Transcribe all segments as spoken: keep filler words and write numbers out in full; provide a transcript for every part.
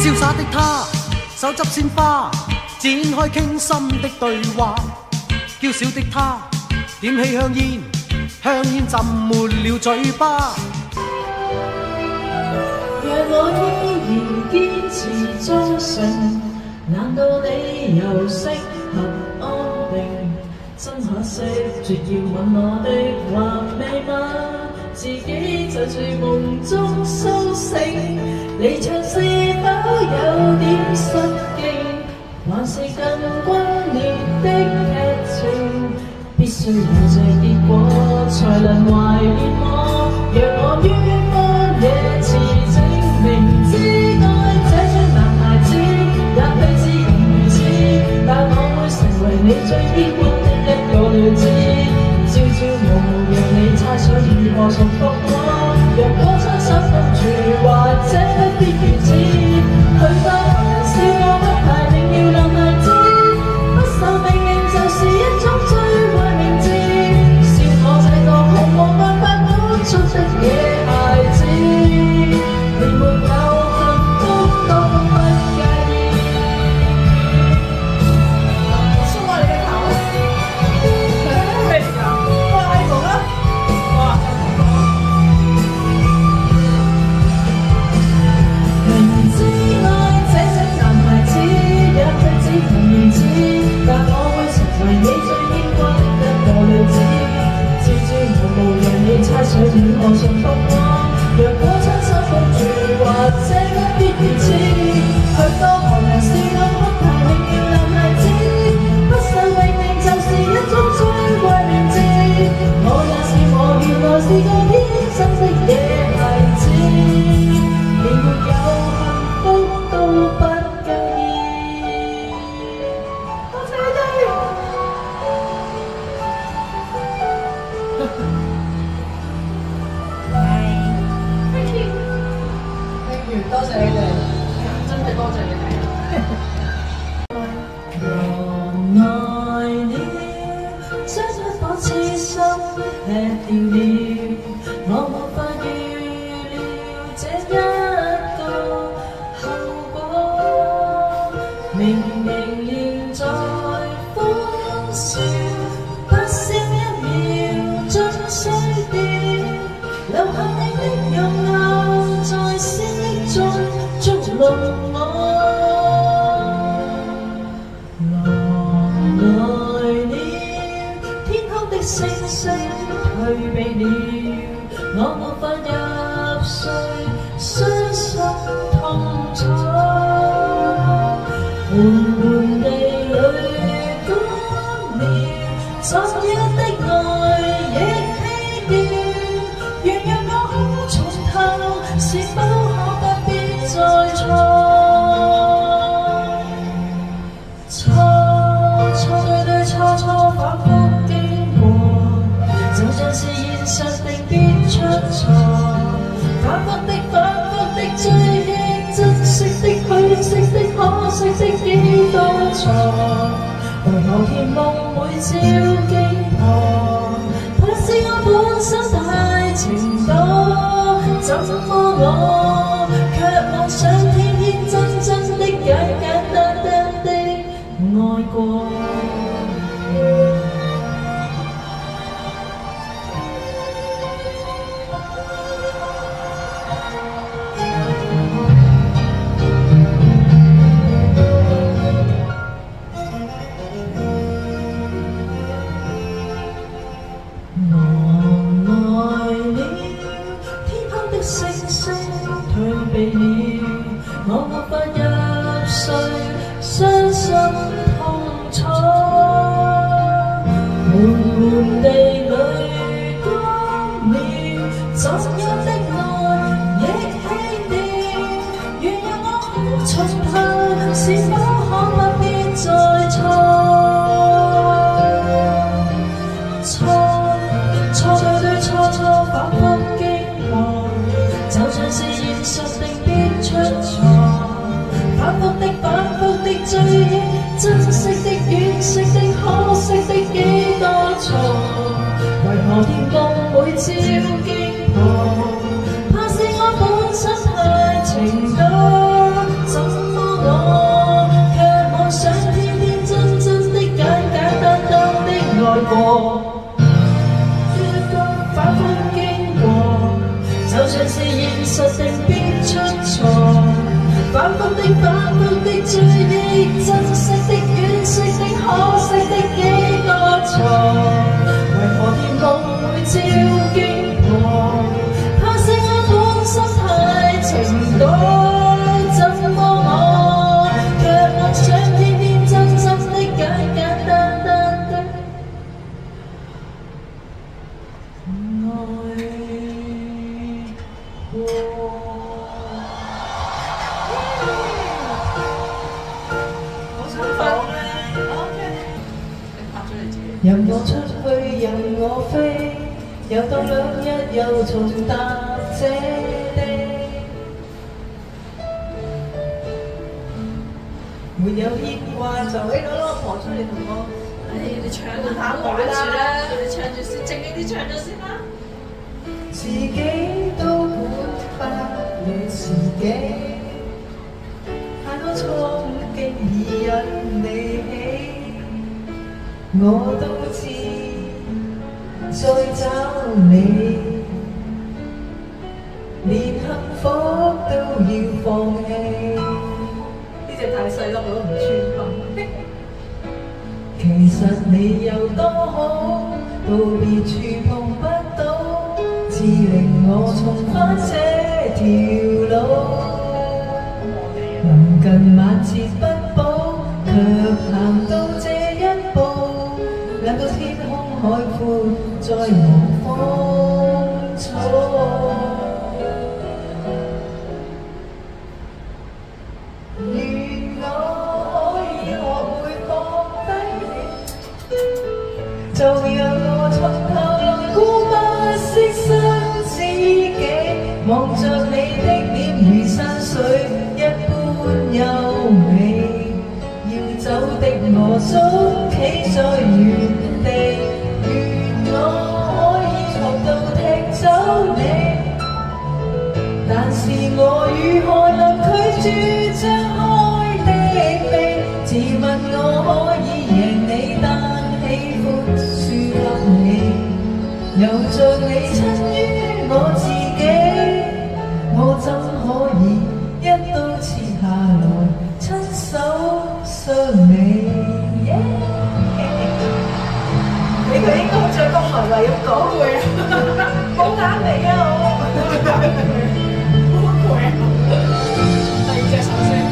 潇洒的她，手执鲜花，展开倾心的对话。娇小的她，点起香烟，香烟浸没了嘴巴。 若我依然坚持忠誠，難道你又適合安定？真可惜，絕要吻我的話未嗎？自己就在夢中甦醒，離場是否有點失敬？還是更轟烈的劇情？必須有這結果，才能懷念我。讓我於荒野辭職，明知愛這種男孩子，也許只能如此，但我會成為你最偏愛的一個女子。朝朝暮暮讓你猜想如何重複我，若果親手碰住，或者不必如此。許多人笑我不太定要男孩子，不受命令就是一種最壞名字。笑我這個毫無辦法滿足的野孩子，連沒有幸福都不介意。送我你嘅頭，咩嚟㗎？哇 iPhone 啊！哇！明知愛這種男孩子，也許只能如此，但我會成為你最牽掛的一個女子。朝朝暮暮讓你猜想如何重複我，若果親手抱住，或者不必如此。許多旁人笑我不太榮耀男孩子，不受命令就是一種最壞名字。我也是我，原來是個天生的野孩子，連沒有幸福都不介意。多謝你哋。Thank you， thank you， 多謝你哋，真係多謝你哋。忘愛了，將一顆痴心吃掉了，我無法預料這一個後果。明明仍在歡笑，不消一秒盡衰掉，留下你的容顏在思憶中捉弄我。狼來了，天空的星星退避了，我無法入睡，傷心痛楚，緩緩地淚乾了，昨夜的愛亦棄掉，原讓我可從頭，是否可不必再錯？錯錯對對錯錯反覆經過，就像是現實定必出錯。反覆的反覆的追憶，珍惜的惋惜的可惜的幾多錯，為何甜夢每朝經過？怕是我本身太情多，怎麼我卻妄想天天真真的簡簡單單的愛過？星星退避了，我無法入睡，傷心痛楚，緩緩地淚乾了，昨日的愛亦棄掉，原讓我可從頭，是否可不必再錯？錯錯對對錯錯反覆經過，就像是現實定必出錯，反覆的反覆的追憶，珍惜的惋惜的可惜的幾多錯，為何甜夢每朝經過？怕是我本身太情多，怎實定必出錯。反覆的反覆的追憶，珍惜的惋惜的可惜的幾個錯，為何甜夢會照經過？怕是我本心太情多，怎麼我卻妄想天天真真的簡簡單單的愛過。任我出去，任我飛，遊蕩兩日又重踏這地。沒有牽掛就誒攞老婆出嚟同我。誒，你唱啊，打我啦！你唱住先，正經啲唱咗先啦。自己都管不了自己，太多憧憬已引你起。我都知，再找你，連幸福都要放棄。呢隻太細粒，我都唔穿咁。其實你有多好，道別處碰不到，至令我重返這條路。臨近晚節不保，卻行到這一步。冷到天空海闊，再無風阻。願我可以學會放低你，就讓我從頭來顧不惜新知己，望着你的臉如山水一般優美。要走的我總企在原地，願我可以學到踢走你，但是我如何能拒絕張開的臂？自問我可以贏你，但喜歡輸給你，又像你親於我自己，我怎可以一刀切下來親手傷你？ Yeah. 你佢應該好似公文話要講會啊，冇眼嚟啊我，好攰啊！第二隻手先，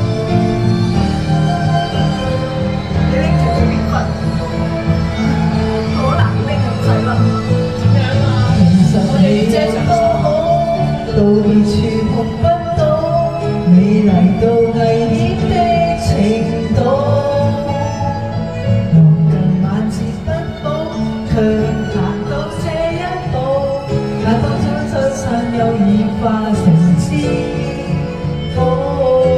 你拎住佢邊份？好難拎咁細粒，點樣啊？其實你有多好，道別處碰不到，美麗到危險的程度。 卻行到這一步，難道將真相又已化成枝土？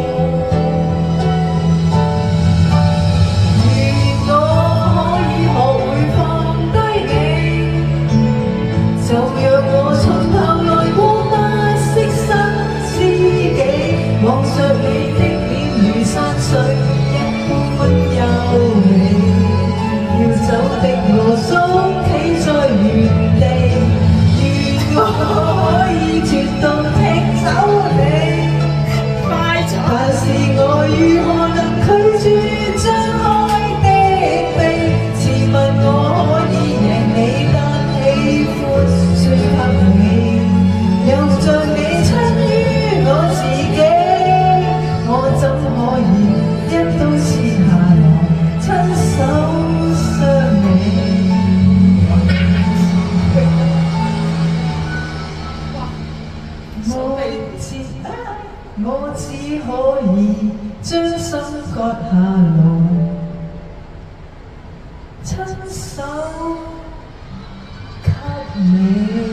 願我可以學會放低你，就讓我從頭來過不識新知己，望着你的臉如山水一般優美。 要走的我總企在原地，願我可以絕到踢走你，但是我如何能拒絕張開的臂？自問我可以贏你，但喜歡輸給你，又像你親於我自己，我怎可以一刀切下來親手？ 我只可以將心割下來，親手給你。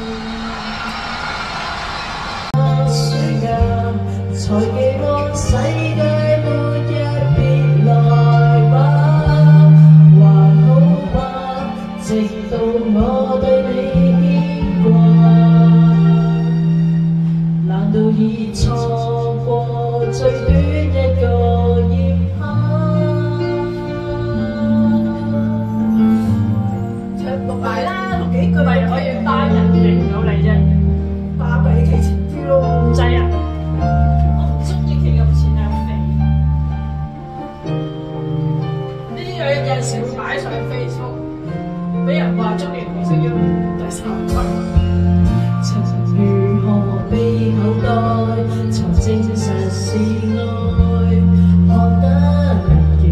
水眼才記我世界末日別來吧，還好吧，直到我對你牽掛，難道已錯過最短一個夜晚？唱讀埋啦，讀幾句咪可以單人認到你啫。巴閉企前邊陣時會擺上 Facebook， 俾人話中年好聲音第三季。 曾如何被口袋，才證實是愛，看得見，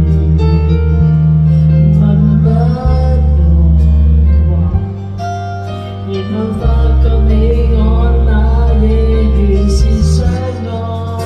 問不來話，然後發覺你我那夜原是相愛。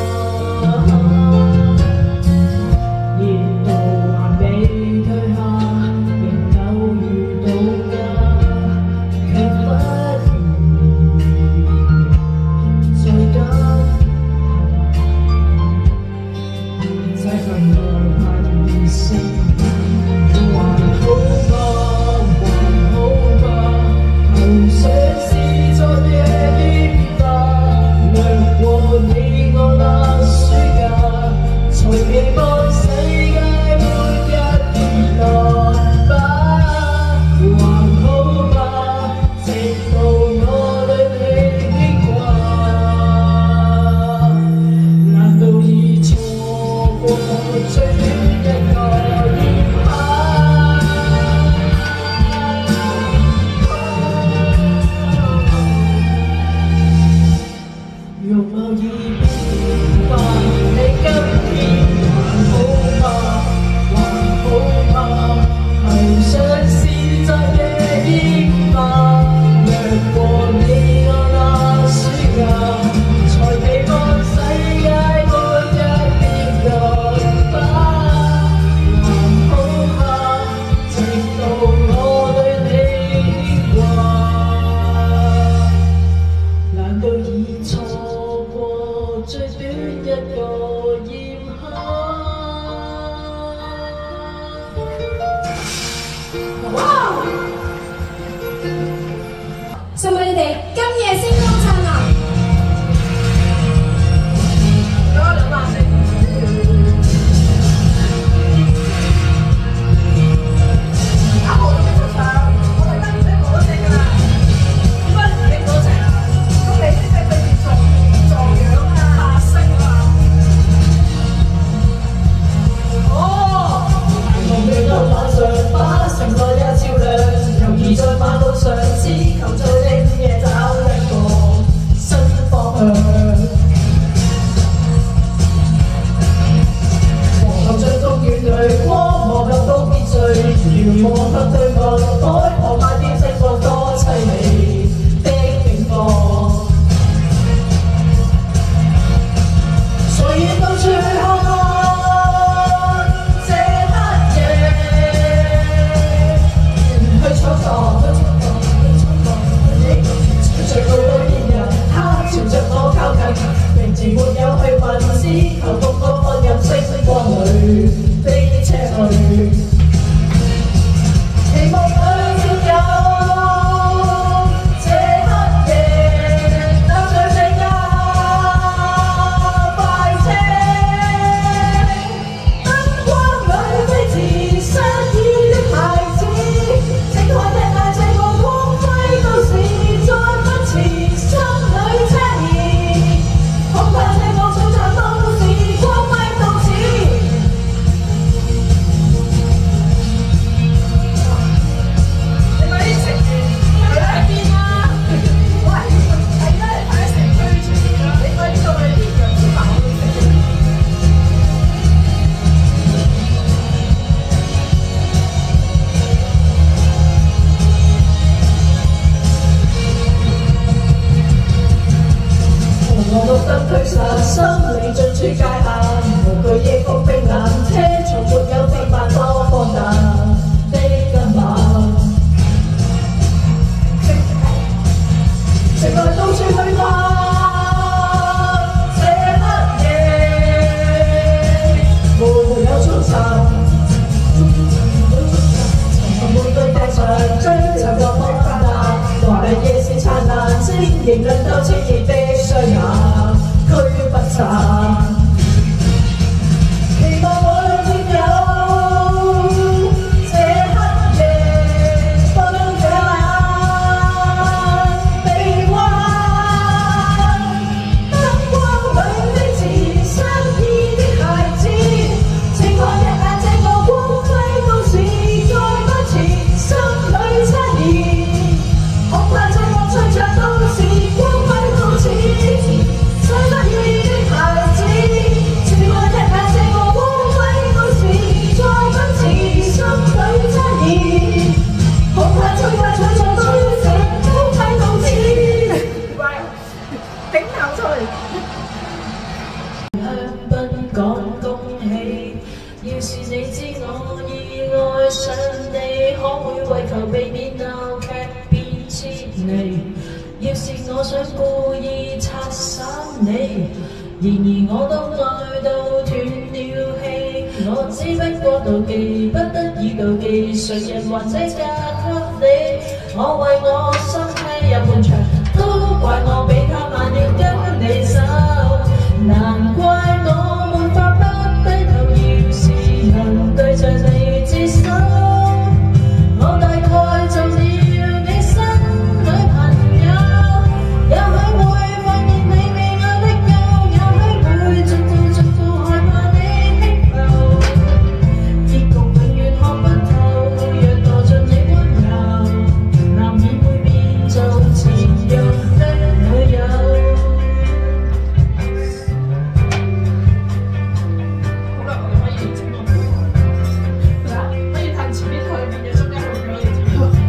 送俾你哋今夜星光燦爛。 嗰兩萬四。啊！我都未出場，我哋得唔識我都識㗎啦。點解你唔識我啊？咁你識唔識對住撞撞樣啊？白色啊！哦。我記得晚上把城內也照亮，容易在馬路上只求在呢夜找一個新方向。望向中遠去，光望向都必醉，遙望向對岸，海旁萬點星光多凄美的景況。所以到處看看。最高到現人，他朝着我靠近，明知沒有去問，只求獨個看入星光裏飛車去，期望裏要有這黑夜，搭上這架快車，燈光裏飛馳失意的孩子，靜看一眼這個光輝都市。心裏悽意，恐怕這個璀璨都市光輝到此。 講恭喜。要是你知我已愛上你，可會為求避免鬧劇變切離？要是我想故意拆散你，然而我都愛到斷了氣。我只不過妒忌，不得已妒忌，誰人或者嫁給你？我為我心欺有半場，都怪我比他慢了跟你走，難怪我沒法不低頭。要是能對着你接手，我大概做了你新女朋友。也許會發現你未愛得夠，也許會逐步逐步害怕你輕浮，結局永遠看不透。若墮進你溫柔，難免會變做前任的女友。好啦，我哋可以整個係啦，可以彈前面去變咗中間去俾我哋知道。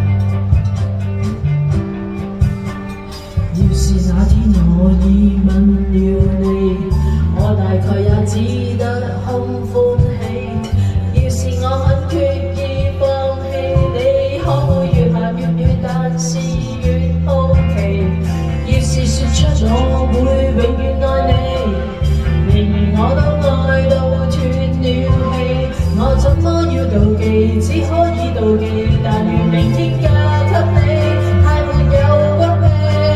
要是那天我已吻了你，我大概也只得空歡喜。要是我很決意放棄你，可會越行越遠，但是越好奇。要是說出我會永遠愛你，然而我都愛到斷了氣。我怎麼要妒忌？只可以妒忌，但願明天嫁給你，太沒有骨氣。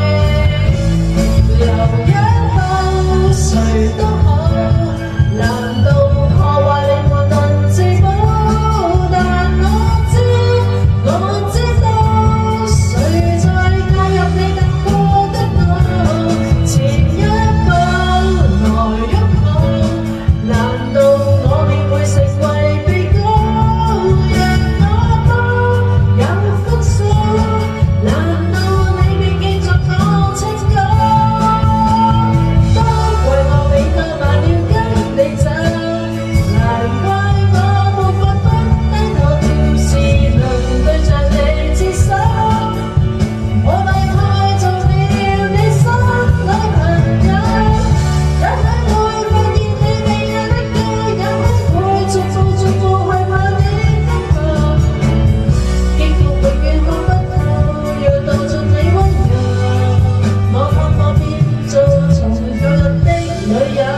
留一後誰都好，難道破壞你沒能自保？但我知，我知道，誰在介入你等過的我？前一步來擁抱，難道我便會成為被告？讓我都有分數，難道你便記着我清高？都怪我比他慢了跟你走，難怪我沒法不低頭。要是能對着你接手，我大概做了你新女朋友。也許會發現你未愛得夠，也許會逐步逐步害怕你輕浮，結局永遠看不透。若墮進你溫柔，我怕我變做從舊日的女友。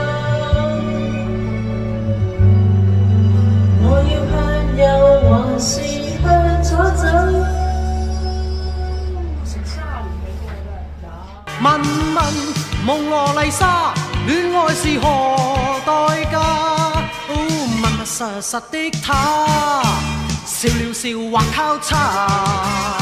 我要向右還是向左走？ 問問蒙羅麗莎，戀愛是何代價？哦，密密實實的她，笑了笑或交叉。